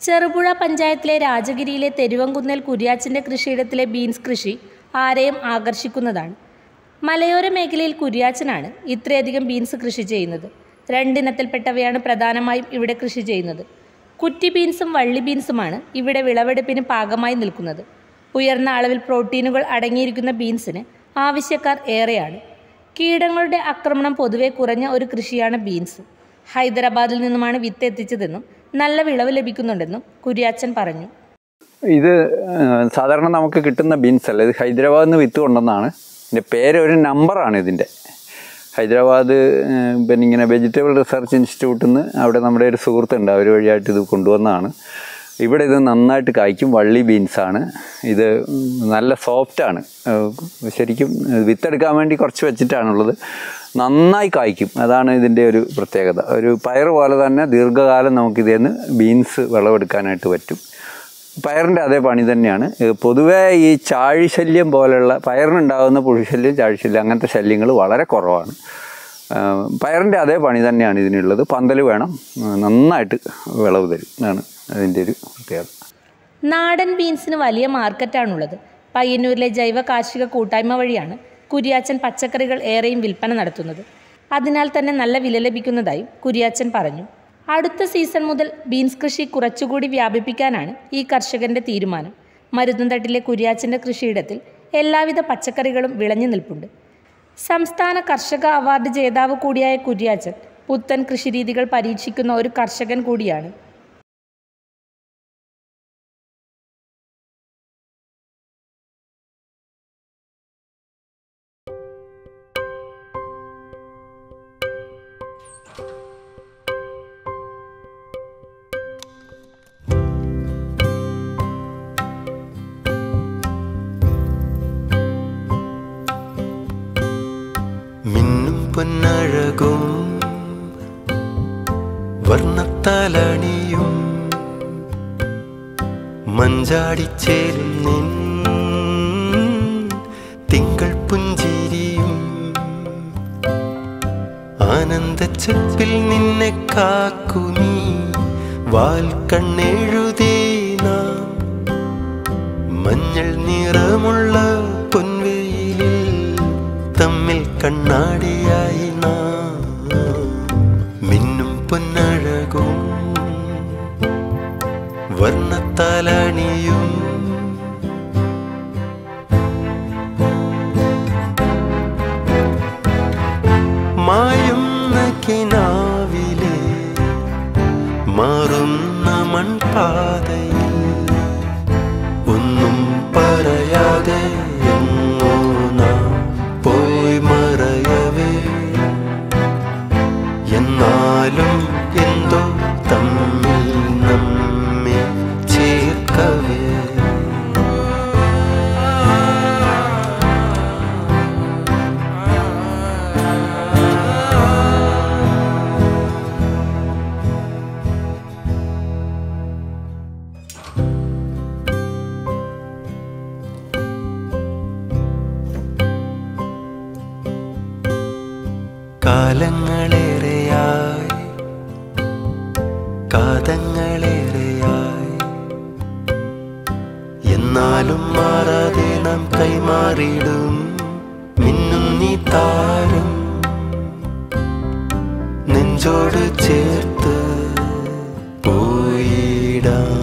ചെറുപുഴ പഞ്ചായത്തിലെ രാജഗിരിയിലെ തെരുവങ്കുന്നേൽ കുര്യാച്ചൻ്റെ കൃഷിയിടത്തിലെ ബീൻസ് കൃഷി ആരെയും ആകർഷിക്കുന്നതാണ്. മലയോര മേഖലയിൽ കുര്യാച്ചനാണ് ഇത്രയധികം ബീൻസ് കൃഷി ചെയ്യുന്നത്. രണ്ടിനത്തിൽപ്പെട്ടവയാണ് പ്രധാനമായും ഇവിടെ കൃഷി ചെയ്യുന്നത്. കുറ്റി ബീൻസും വള്ളി ബീൻസുമാണ് ഇവിടെ വിളവെടുപ്പിന് പാകമായി നിൽക്കുന്നത്. ഉയർന്ന അളവിൽ പ്രോട്ടീനുകൾ അടങ്ങിയിരിക്കുന്ന ബീൻസിന് ആവശ്യക്കാർ ഏറെയാണ്. കീടങ്ങളുടെ ആക്രമണം പൊതുവെ കുറഞ്ഞ ഒരു കൃഷിയാണ് ബീൻസ്. ഹൈദരാബാദിൽ നിന്നുമാണ് വിത്ത് എത്തിച്ചതെന്നും നല്ല വിളവ് ലഭിക്കുന്നുണ്ടെന്നും കുര്യാച്ചൻ പറഞ്ഞു. ഇത് സാധാരണ നമുക്ക് കിട്ടുന്ന ബീൻസ് അല്ല, ഇത് ഹൈദരാബാദിൽ നിന്ന് വിത്ത് കൊണ്ടുവന്നാണ്. ഇതിൻ്റെ പേര് ഒരു നമ്പറാണ് ഇതിൻ്റെ. ഹൈദരാബാദ് പിന്നെ ഇങ്ങനെ വെജിറ്റബിൾ റിസർച്ച് ഇൻസ്റ്റിറ്റ്യൂട്ടിൽ നിന്ന് അവിടെ നമ്മുടെ ഒരു സുഹൃത്തുണ്ട്, അവർ വഴിയായിട്ട് ഇത് കൊണ്ടുവന്നതാണ്. ഇവിടെ ഇത് നന്നായിട്ട് കായ്ക്കും. വള്ളി ബീൻസാണ് ഇത്. നല്ല സോഫ്റ്റാണ്. ശരിക്കും വിത്തെടുക്കാൻ വേണ്ടി കുറച്ച് വെച്ചിട്ടാണുള്ളത്. നന്നായി കായ്ക്കും, അതാണ് ഇതിൻ്റെ ഒരു പ്രത്യേകത. ഒരു പയർ പോലെ തന്നെ ദീർഘകാലം നമുക്കിതിൽ നിന്ന് ബീൻസ് വിളവെടുക്കാനായിട്ട് പറ്റും. പയറിൻ്റെ അതേ പണി തന്നെയാണ്. പൊതുവേ ഈ ചാഴിശല്യം പോലെയുള്ള പയറിനുണ്ടാകുന്ന പുഴുശല്യം, ചാഴിശല്യം അങ്ങനത്തെ ശല്യങ്ങൾ വളരെ കുറവാണ്. പയറിൻ്റെ അതേ പണി തന്നെയാണ് ഇതിനുള്ളത്. പന്തൽ വേണം, നന്നായിട്ട് വിളവ് തരും, എന്നാണ് അതിൻ്റെ ഒരു പ്രത്യേകത. നാടൻ ബീൻസിന് വലിയ മാർക്കറ്റാണുള്ളത്. പയ്യന്നൂരിലെ ജൈവ കാർഷിക കൂട്ടായ്മ വഴിയാണ് കുര്യാച്ചൻ പച്ചക്കറികൾ ഏറെയും വിൽപ്പന നടത്തുന്നത്. അതിനാൽ തന്നെ നല്ല വില ലഭിക്കുന്നതായും കുര്യാച്ചൻ പറഞ്ഞു. അടുത്ത സീസൺ മുതൽ ബീൻസ് കൃഷി കുറച്ചുകൂടി വ്യാപിപ്പിക്കാനാണ് ഈ കർഷകന്റെ തീരുമാനം. മരുതൻതട്ടിലെ കുര്യാച്ചൻ്റെ കൃഷിയിടത്തിൽ എല്ലാവിധ പച്ചക്കറികളും വിളഞ്ഞു നിൽപ്പുണ്ട്. സംസ്ഥാന കർഷക അവാർഡ് ജേതാവ് കൂടിയായ കുര്യാച്ചൻ പുത്തൻ കൃഷിരീതികൾ പരീക്ഷിക്കുന്ന ഒരു കർഷകൻ കൂടിയാണ്. പൊന്നഴകും വർണ്ണത്താലണിയും മഞ്ചാടിച്ചേരും നിൻ തിങ്കൾ പുഞ്ചിരിയും ആനന്ദച്ചപ്പിൽ നിന്നെ കാക്കുമീ വാൽ കണ്ണെഴുതേ നാം മഞ്ഞൾ നിറമുള്ള പൊൻവെയിലിൽ തമ്മിൽ കണ്ണാടിയായി നാം മിന്നും പൊന്നഴകും വർണ്ണത്താലണിയും മായുന്ന കിനാവിലെ മാറുന്ന മൺപാതയിൽ ഒന്നും പറയാതെ എങ്ങോ നാം പോയി മറയവേ എന്നാലും എന്തോ തമ്മിൽ നമ്മെ ചേർക്കവേ കാലങ്ങളേറെയായി കാതങ്ങളേറെയായി എന്നാലും മാറാതെ നാം കൈമാറിയിടും മിന്നും നീ താരം നെഞ്ചോട് ചേർത്ത് പോയിടാം.